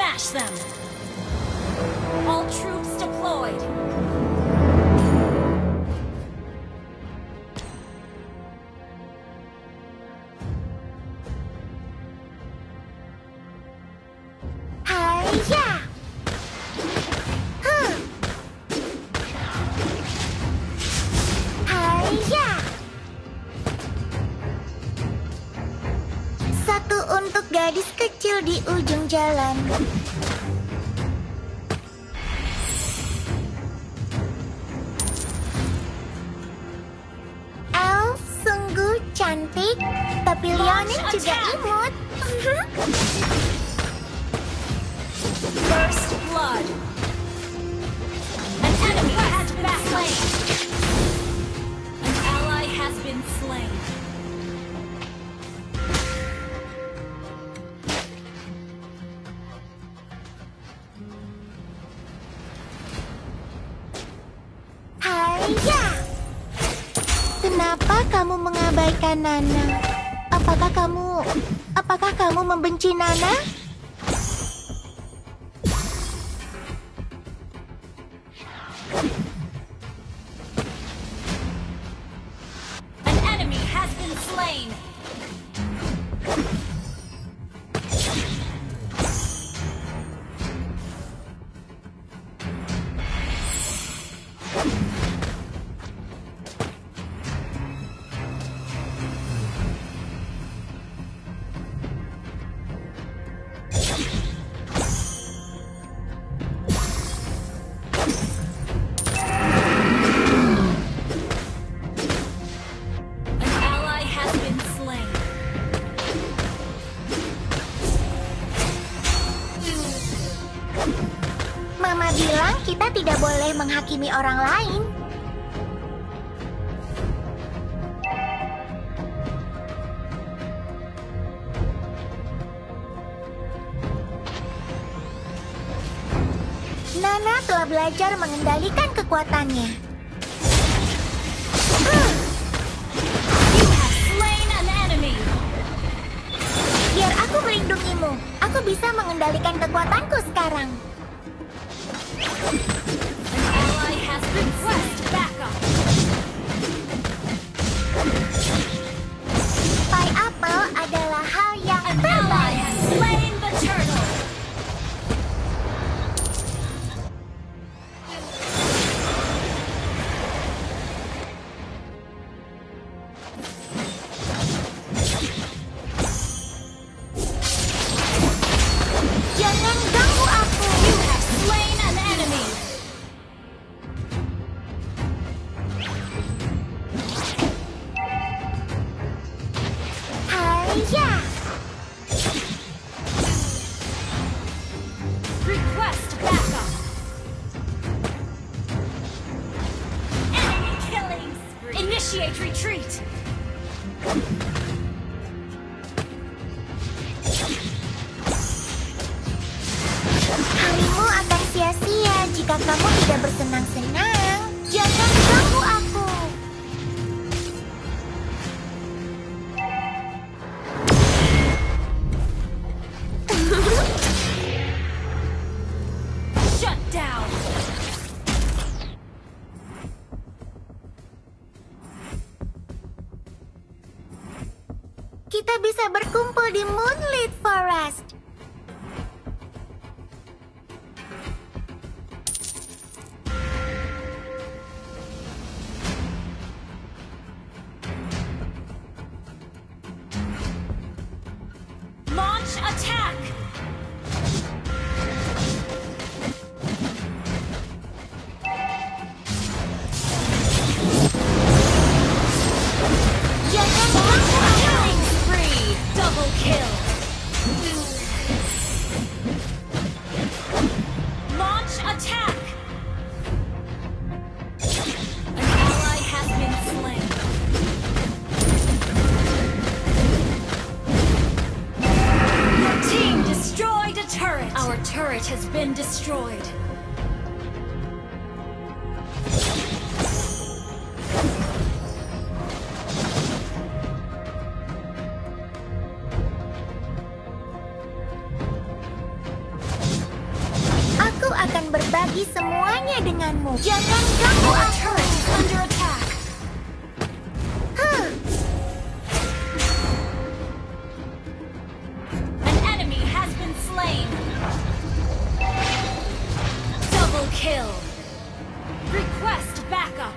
Smash them! All troops deployed! Hayya! Hayya! Satu untuk gadis kecil di ujung jalan. Elf sungguh cantik, tapi Leonin juga imut. First blood! An enemy has been slain! An ally has been slain. Hayya! Kenapa kamu mengabaikan Nana? Apakah kamu membenci Nana? An enemy has been slain. An ally has been slain. Mama bilang kita tidak boleh menghakimi orang lain. Nana telah belajar mengendalikan kekuatannya. You have slain an enemy. Biar aku melindungimu. Aku bisa mengendalikan kekuatanku sekarang. An ally has been request backup. Pineapple adalah hal yang An ally terbaik. has slain the turtle. Jangan ganggu aku. You have slain an enemy. Hayya! Request backup. Enemy killing spree. Initiate retreat. Harimu akan sia-sia jika kamu tidak bersenang-senang. Jangan ganggu aku. Shut down. Kita bisa berkumpul di Moonlit Forest. Launch attack. Jangan ganggu aku. Killing spree. Double kill. Launch attack. An ally has been slain. Your team destroyed a turret. Our turret has been destroyed. berbagi semuanya denganmu. Jangan ganggu Our aku. turret is under attack. An enemy has been slain. Double kill. Request backup.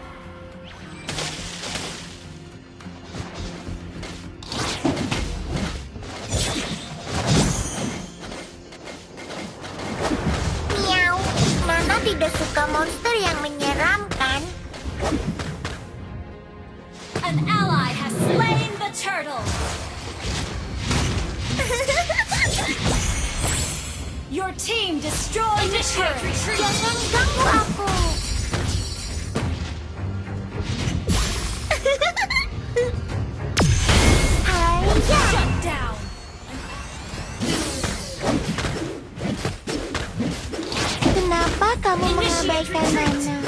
Miau. Nana tidak suka monster yang menyeramkan. An ally has slain the turtle. Your team destroyed the turret. Jangan ganggu aku. Haiya. Shut down. Kenapa kamu mengabaikan Nana?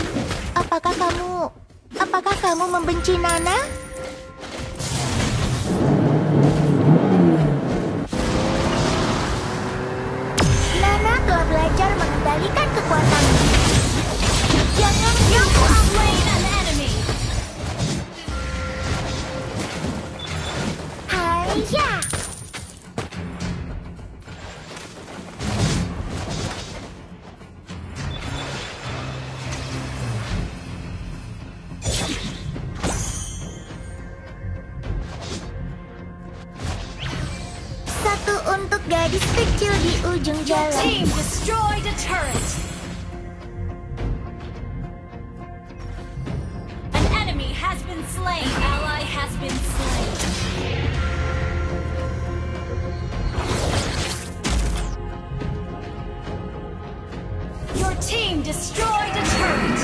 Apakah kamu membenci Nana? Nana telah belajar mengendalikan kekuatannya. Jangan ganggu aku. Slain an enemy. Haiya. Satu untuk gadis kecil di ujung Your jalan. team destroyed a turret. An enemy has been slain. Ally has been slain. Your team destroyed a turret.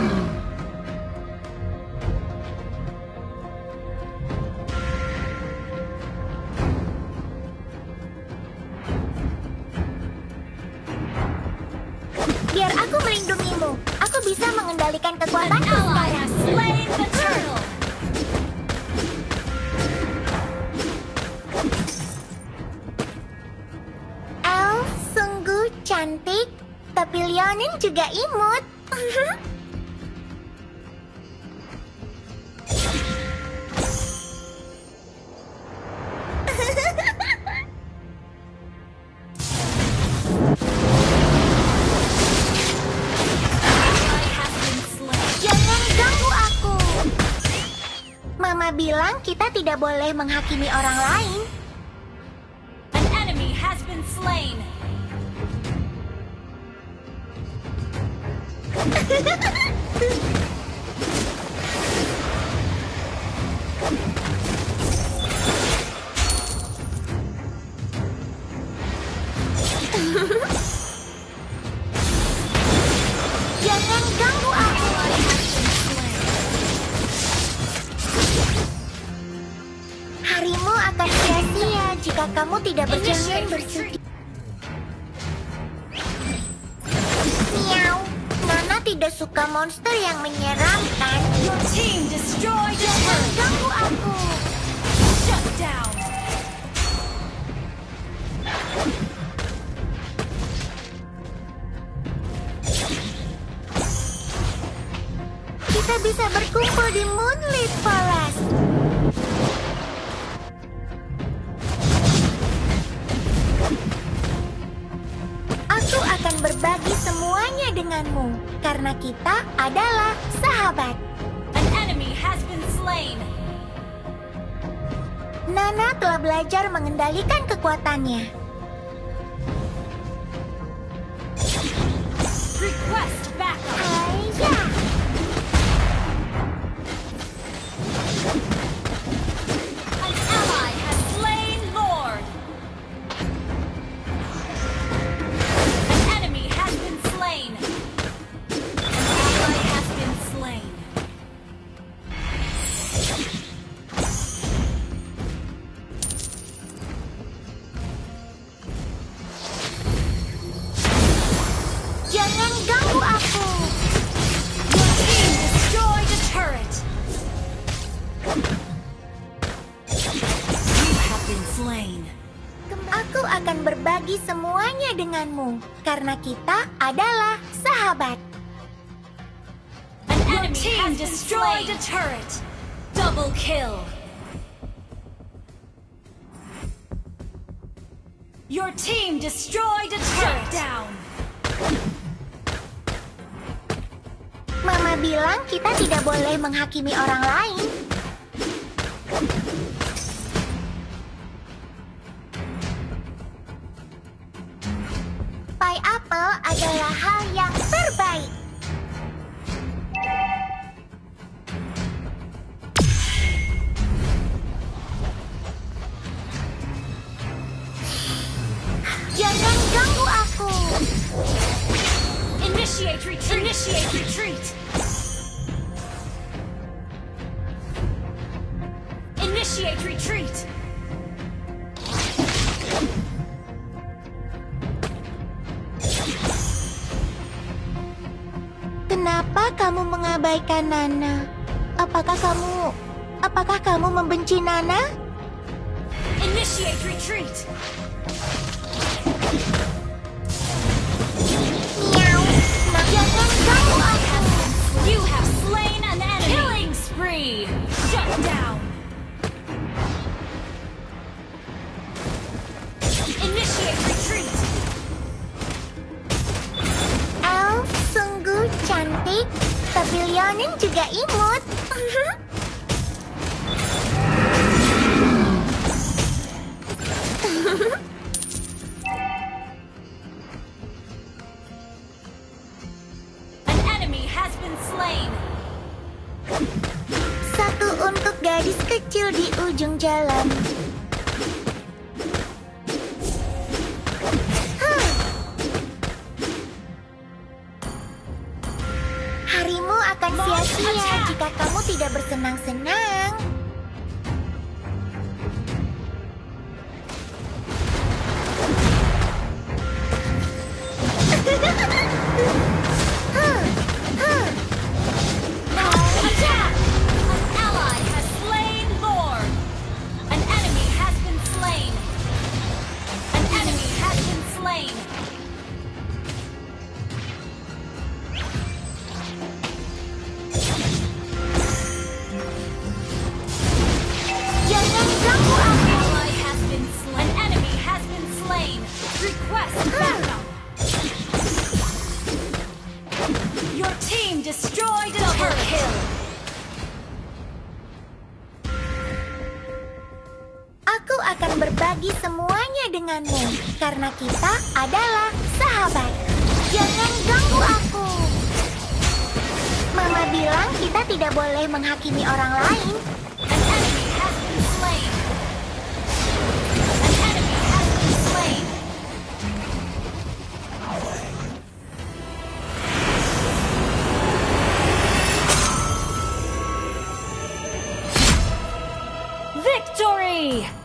Biar aku melindungimu. Aku bisa mengendalikan An kekuatanku ally sekarang. has slain the turtle. Elf sungguh cantik, tapi Leonin juga imut. Ally has been slain. Jangan ganggu aku. Mama bilang kita tidak boleh menghakimi orang lain. An enemy has been slain. Jangan ganggu aku. Ally has been slain. Harimu akan sia-sia jika kamu tidak berjalan bersudi. Miau. Nana tidak suka monster yang menyeramkan. Your team destroyed a Jangan turret. ganggu aku. Shut down. Kita bisa berkumpul di Moonlit Palace. Aku akan berbagi semuanya denganmu, karena kita adalah sahabat. An enemy has been slain. Nana telah belajar mengendalikan kekuatannya. Request backup. Haiya. An ally has slain Lord. An enemy has been slain. An ally has been slain. Jangan ganggu aku. Your team destroyed a turret. You have been slain. Aku akan berbagi semuanya denganmu, karena kita adalah sahabat. sahabat. An enemy has destroyed a turret. Double kill. Your team destroyed a turret. Shut down. Mama bilang kita tidak boleh menghakimi orang lain. Pie apple adalah hal yang terbaik. Jangan ganggu aku. Initiate retreat. Initiate retreat. Initiate retreat. Kenapa kamu mengabaikan Nana? Apakah kamu membenci Nana? Initiate retreat. Miau. Jangan ganggu aku. You have slain an enemy. Killing spree. Shut down. Initiate retreat. Elf sungguh cantik, tapi Leonin juga imut. An enemy has been slain. Satu untuk gadis kecil di ujung jalan. Harimu akan sia-sia jika kamu tidak bersenang-senang. Attack! An ally has slain Lord. An enemy has been slain. An enemy has been slain. Jangan ganggu An aku. ally has been slain. An enemy has been slain. Request backup. Your team destroyed a turret. Kill. Aku akan berbagi semuanya denganmu, karena kita adalah sahabat. Jangan ganggu aku. Mama bilang kita tidak boleh menghakimi orang lain. An enemy has been slain. An enemy has been slain. Victory!